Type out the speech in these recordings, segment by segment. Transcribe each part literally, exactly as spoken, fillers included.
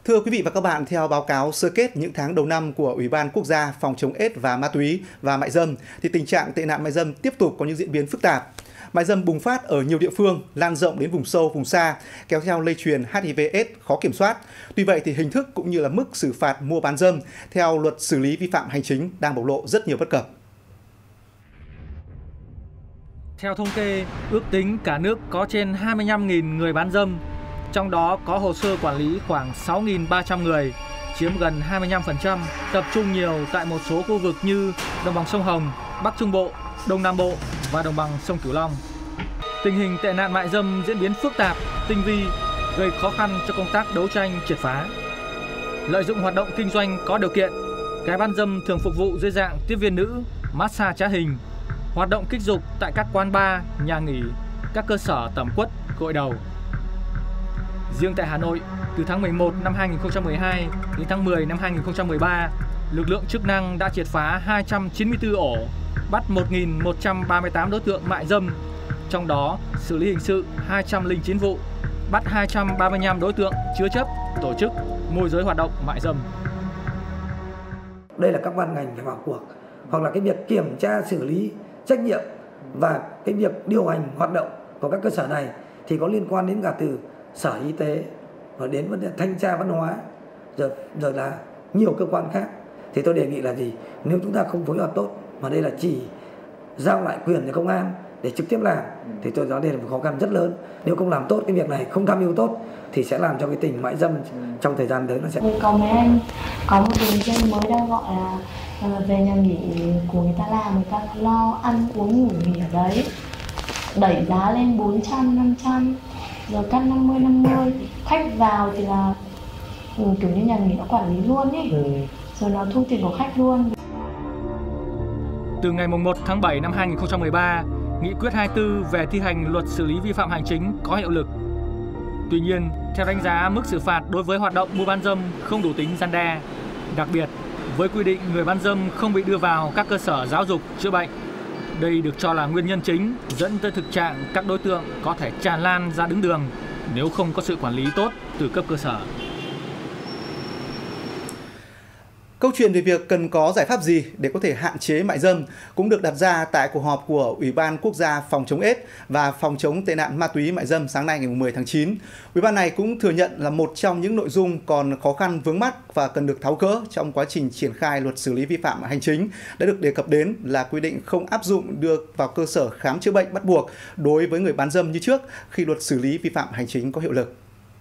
Thưa quý vị và các bạn, theo báo cáo sơ kết những tháng đầu năm của Ủy ban Quốc gia phòng chống AIDS và ma túy và mại dâm, thì tình trạng tệ nạn mại dâm tiếp tục có những diễn biến phức tạp. Mại dâm bùng phát ở nhiều địa phương, lan rộng đến vùng sâu, vùng xa, kéo theo lây truyền H I V AIDS khó kiểm soát. Tuy vậy thì hình thức cũng như là mức xử phạt mua bán dâm theo luật xử lý vi phạm hành chính đang bộc lộ rất nhiều bất cập. Theo thống kê, ước tính cả nước có trên hai mươi lăm nghìn người bán dâm, trong đó có hồ sơ quản lý khoảng sáu nghìn ba trăm người, chiếm gần hai mươi lăm phần trăm, tập trung nhiều tại một số khu vực như đồng bằng sông Hồng, Bắc Trung Bộ, Đông Nam Bộ và đồng bằng sông Cửu Long. Tình hình tệ nạn mại dâm diễn biến phức tạp, tinh vi, gây khó khăn cho công tác đấu tranh triệt phá. Lợi dụng hoạt động kinh doanh có điều kiện, gái bán dâm thường phục vụ dưới dạng tiếp viên nữ, massage trá hình, hoạt động kích dục tại các quán bar, nhà nghỉ, các cơ sở tẩm quất, gội đầu. Riêng tại Hà Nội, từ tháng mười một năm hai nghìn không trăm mười hai đến tháng mười năm hai nghìn không trăm mười ba, lực lượng chức năng đã triệt phá hai trăm chín mươi tư ổ, bắt một nghìn một trăm ba mươi tám đối tượng mại dâm, trong đó xử lý hình sự hai trăm lẻ chín vụ, bắt hai trăm ba mươi lăm đối tượng chứa chấp, tổ chức, môi giới hoạt động mại dâm. Đây là các ban ngành phải vào cuộc, hoặc là cái việc kiểm tra xử lý trách nhiệm và cái việc điều hành hoạt động của các cơ sở này thì có liên quan đến cả từ Sở Y tế và đến vấn đề thanh tra văn hóa, rồi rồi là nhiều cơ quan khác. Thì tôi đề nghị là gì? Nếu chúng ta không phối hợp tốt mà đây là chỉ giao lại quyền cho công an để trực tiếp làm thì tôi nói đây là một khó khăn rất lớn. Nếu không làm tốt cái việc này, không tham mưu tốt thì sẽ làm cho cái tình mại dâm trong thời gian tới nó sẽ. Có mấy anh có một đường dây mới đang gọi là về nhà nghỉ của người ta làm, người ta lo ăn uống ngủ nghỉ ở đấy, đẩy giá lên bốn trăm, năm trăm, rồi cắt năm mươi, năm mươi. Khách vào thì là ừ, kiểu như nhà nghỉ nó quản lý luôn ấy, ừ. rồi nó thu tiền của khách luôn. Từ ngày một tháng bảy năm hai nghìn không trăm mười ba, Nghị quyết hai mươi tư về thi hành luật xử lý vi phạm hành chính có hiệu lực. Tuy nhiên, theo đánh giá, mức xử phạt đối với hoạt động mua bán dâm không đủ tính răn đe. Đặc biệt, với quy định người bán dâm không bị đưa vào các cơ sở giáo dục, chữa bệnh. Đây được cho là nguyên nhân chính dẫn tới thực trạng các đối tượng có thể tràn lan ra đứng đường nếu không có sự quản lý tốt từ cấp cơ sở. Câu chuyện về việc cần có giải pháp gì để có thể hạn chế mại dâm cũng được đặt ra tại cuộc họp của Ủy ban Quốc gia phòng chống AIDS và phòng chống tệ nạn ma túy mại dâm sáng nay ngày mười tháng chín. Ủy ban này cũng thừa nhận là một trong những nội dung còn khó khăn vướng mắc và cần được tháo gỡ trong quá trình triển khai luật xử lý vi phạm hành chính đã được đề cập đến là quy định không áp dụng được vào cơ sở khám chữa bệnh bắt buộc đối với người bán dâm như trước khi luật xử lý vi phạm hành chính có hiệu lực.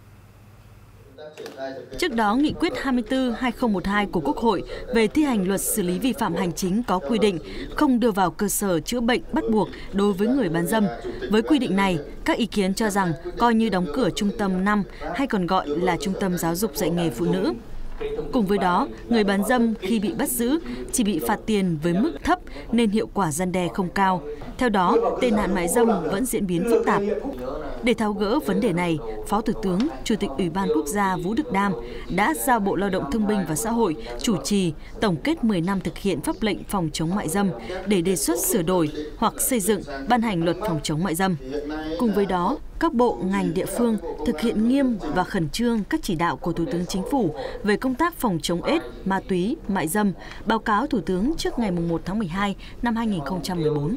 Trước đó, Nghị quyết hai mươi tư trên hai nghìn không trăm mười hai của Quốc hội về thi hành luật xử lý vi phạm hành chính có quy định không đưa vào cơ sở chữa bệnh bắt buộc đối với người bán dâm. Với quy định này, các ý kiến cho rằng coi như đóng cửa trung tâm năm hay còn gọi là trung tâm giáo dục dạy nghề phụ nữ. Cùng với đó, người bán dâm khi bị bắt giữ chỉ bị phạt tiền với mức thấp nên hiệu quả răn đe không cao. Theo đó, tệ nạn mại dâm vẫn diễn biến phức tạp. Để tháo gỡ vấn đề này, Phó Thủ tướng, Chủ tịch Ủy ban Quốc gia Vũ Đức Đam đã giao Bộ Lao động Thương binh và Xã hội chủ trì tổng kết mười năm thực hiện pháp lệnh phòng chống mại dâm để đề xuất sửa đổi hoặc xây dựng ban hành luật phòng chống mại dâm. Cùng với đó, các bộ, ngành, địa phương thực hiện nghiêm và khẩn trương các chỉ đạo của Thủ tướng Chính phủ về công tác phòng chống AIDS, ma túy, mại dâm, báo cáo Thủ tướng trước ngày một tháng mười hai năm hai nghìn không trăm mười bốn.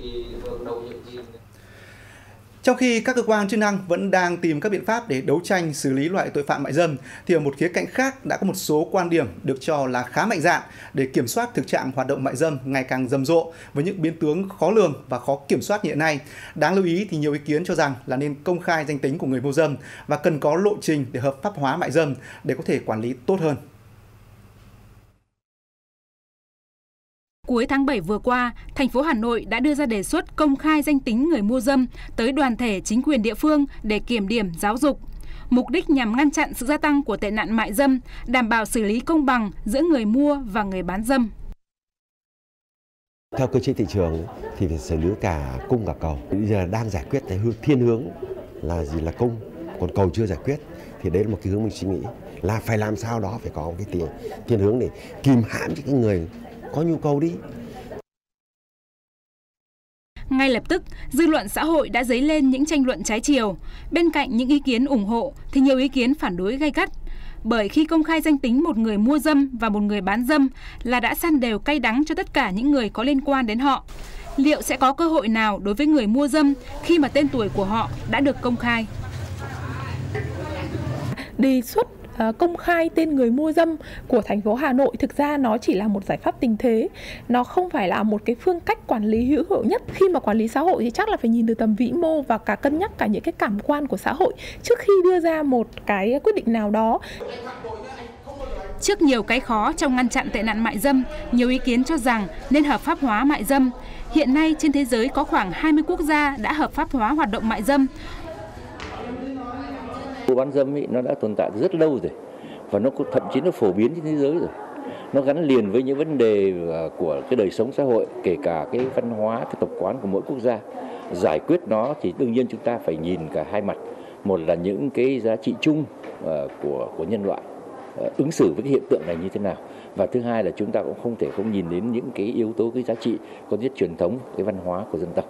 Trong khi các cơ quan chức năng vẫn đang tìm các biện pháp để đấu tranh xử lý loại tội phạm mại dâm, thì ở một khía cạnh khác đã có một số quan điểm được cho là khá mạnh dạn để kiểm soát thực trạng hoạt động mại dâm ngày càng rầm rộ với những biến tướng khó lường và khó kiểm soát như hiện nay. Đáng lưu ý thì nhiều ý kiến cho rằng là nên công khai danh tính của người mua dâm và cần có lộ trình để hợp pháp hóa mại dâm để có thể quản lý tốt hơn. Cuối tháng bảy vừa qua, thành phố Hà Nội đã đưa ra đề xuất công khai danh tính người mua dâm tới đoàn thể chính quyền địa phương để kiểm điểm giáo dục. Mục đích nhằm ngăn chặn sự gia tăng của tệ nạn mại dâm, đảm bảo xử lý công bằng giữa người mua và người bán dâm. Theo cơ chế thị trường thì phải xử lý cả cung cả cầu. Bây giờ đang giải quyết cái thiên hướng là gì là cung, còn cầu chưa giải quyết thì đấy là một cái hướng mình suy nghĩ là phải làm sao đó phải có một cái tiền thiên hướng để kìm hãm cho cái người có nhu cầu đi. Ngay lập tức, dư luận xã hội đã dấy lên những tranh luận trái chiều. Bên cạnh những ý kiến ủng hộ thì nhiều ý kiến phản đối gay gắt. bởi khi công khai danh tính một người mua dâm và một người bán dâm là đã săn đều cay đắng cho tất cả những người có liên quan đến họ. Liệu sẽ có cơ hội nào đối với người mua dâm khi mà tên tuổi của họ đã được công khai? Đề xuất uh, công khai tên người mua dâm của thành phố Hà Nội thực ra nó chỉ là một giải pháp tình thế. Nó không phải là một cái phương cách quản lý hữu hiệu nhất. Khi mà quản lý xã hội thì chắc là phải nhìn từ tầm vĩ mô và cả cân nhắc cả những cái cảm quan của xã hội trước khi đưa ra một cái quyết định nào đó. Trước nhiều cái khó trong ngăn chặn tệ nạn mại dâm, nhiều ý kiến cho rằng nên hợp pháp hóa mại dâm. Hiện nay trên thế giới có khoảng hai mươi quốc gia đã hợp pháp hóa hoạt động mại dâm. Mua bán dâm ý, nó đã tồn tại rất lâu rồi và nó thậm chí nó phổ biến trên thế giới rồi. Nó gắn liền với những vấn đề của cái đời sống xã hội, kể cả cái văn hóa, cái tập quán của mỗi quốc gia. Giải quyết nó thì đương nhiên chúng ta phải nhìn cả hai mặt. Một là những cái giá trị chung của của nhân loại, ứng xử với cái hiện tượng này như thế nào. Và thứ hai là chúng ta cũng không thể không nhìn đến những cái yếu tố, cái giá trị có nhất truyền thống, cái văn hóa của dân tộc.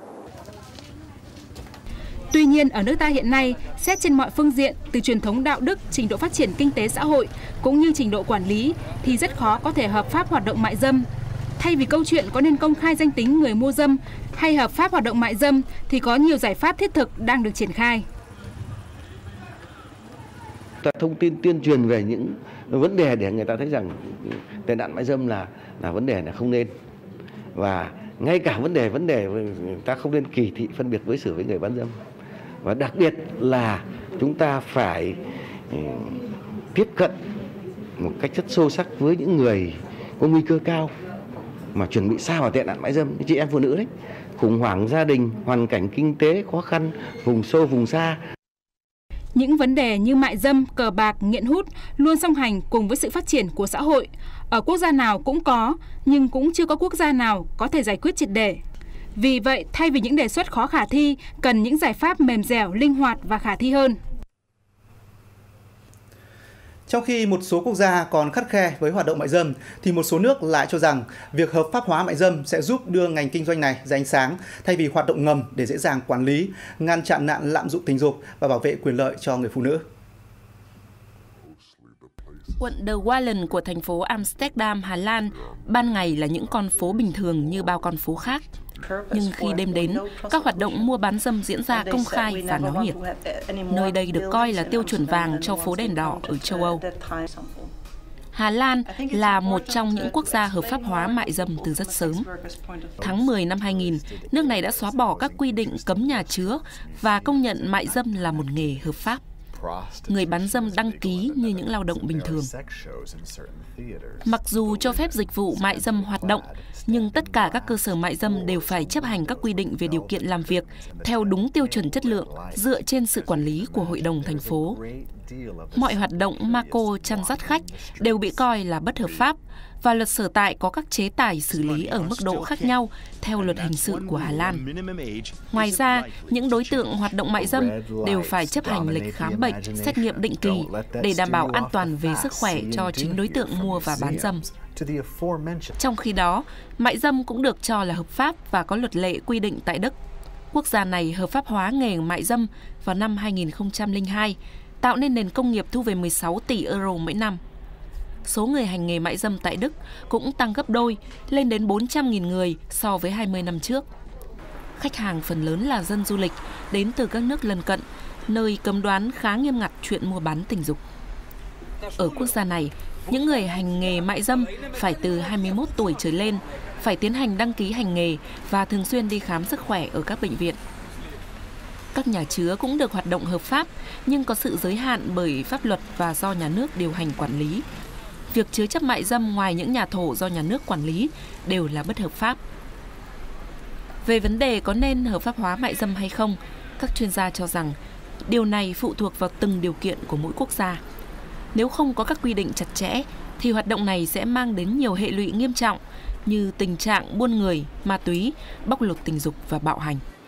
Tuy nhiên, ở nước ta hiện nay, xét trên mọi phương diện, từ truyền thống đạo đức, trình độ phát triển kinh tế xã hội, cũng như trình độ quản lý, thì rất khó có thể hợp pháp hoạt động mại dâm. Thay vì câu chuyện có nên công khai danh tính người mua dâm hay hợp pháp hoạt động mại dâm, thì có nhiều giải pháp thiết thực đang được triển khai. Ta thông tin tuyên truyền về những vấn đề để người ta thấy rằng tệ nạn mại dâm là là vấn đề là không nên, và ngay cả vấn đề vấn đề ta không nên kỳ thị phân biệt đối xử với người bán dâm, và đặc biệt là chúng ta phải tiếp cận một cách rất sâu sắc với những người có nguy cơ cao mà chuẩn bị sa vào tệ nạn mại dâm, chị em phụ nữ đấy, khủng hoảng gia đình, hoàn cảnh kinh tế khó khăn, vùng sâu vùng xa. Những vấn đề như mại dâm, cờ bạc, nghiện hút luôn song hành cùng với sự phát triển của xã hội. Ở quốc gia nào cũng có, nhưng cũng chưa có quốc gia nào có thể giải quyết triệt để. Vì vậy, thay vì những đề xuất khó khả thi, cần những giải pháp mềm dẻo, linh hoạt và khả thi hơn. Trong khi một số quốc gia còn khắt khe với hoạt động mại dâm, thì một số nước lại cho rằng việc hợp pháp hóa mại dâm sẽ giúp đưa ngành kinh doanh này ra ánh sáng thay vì hoạt động ngầm để dễ dàng quản lý, ngăn chặn nạn lạm dụng tình dục và bảo vệ quyền lợi cho người phụ nữ. Quận De Wallen của thành phố Amsterdam, Hà Lan, ban ngày là những con phố bình thường như bao con phố khác. Nhưng khi đêm đến, các hoạt động mua bán dâm diễn ra công khai và náo nhiệt. Nơi đây được coi là tiêu chuẩn vàng cho phố đèn đỏ ở châu Âu. Hà Lan là một trong những quốc gia hợp pháp hóa mại dâm từ rất sớm. Tháng mười năm hai nghìn, nước này đã xóa bỏ các quy định cấm nhà chứa và công nhận mại dâm là một nghề hợp pháp. Người bán dâm đăng ký như những lao động bình thường. Mặc dù cho phép dịch vụ mại dâm hoạt động, nhưng tất cả các cơ sở mại dâm đều phải chấp hành các quy định về điều kiện làm việc theo đúng tiêu chuẩn chất lượng, dựa trên sự quản lý của hội đồng thành phố. Mọi hoạt động ma cô chăn dắt khách đều bị coi là bất hợp pháp, và luật sở tại có các chế tài xử lý ở mức độ khác nhau theo luật hình sự của Hà Lan. Ngoài ra, những đối tượng hoạt động mại dâm đều phải chấp hành lịch khám bệnh, xét nghiệm định kỳ để đảm bảo an toàn về sức khỏe cho chính đối tượng mua và bán dâm. Trong khi đó, mại dâm cũng được cho là hợp pháp và có luật lệ quy định tại Đức. Quốc gia này hợp pháp hóa nghề mại dâm vào năm hai nghìn không trăm lẻ hai, tạo nên nền công nghiệp thu về mười sáu tỷ euro mỗi năm. Số người hành nghề mại dâm tại Đức cũng tăng gấp đôi, lên đến bốn trăm nghìn người so với hai mươi năm trước. Khách hàng phần lớn là dân du lịch đến từ các nước lân cận, nơi cấm đoán khá nghiêm ngặt chuyện mua bán tình dục. Ở quốc gia này, những người hành nghề mại dâm phải từ hai mươi mốt tuổi trở lên, phải tiến hành đăng ký hành nghề và thường xuyên đi khám sức khỏe ở các bệnh viện. Các nhà chứa cũng được hoạt động hợp pháp, nhưng có sự giới hạn bởi pháp luật và do nhà nước điều hành quản lý. Việc chứa chấp mại dâm ngoài những nhà thổ do nhà nước quản lý đều là bất hợp pháp. Về vấn đề có nên hợp pháp hóa mại dâm hay không, các chuyên gia cho rằng điều này phụ thuộc vào từng điều kiện của mỗi quốc gia. Nếu không có các quy định chặt chẽ, thì hoạt động này sẽ mang đến nhiều hệ lụy nghiêm trọng như tình trạng buôn người, ma túy, bóc lột tình dục và bạo hành.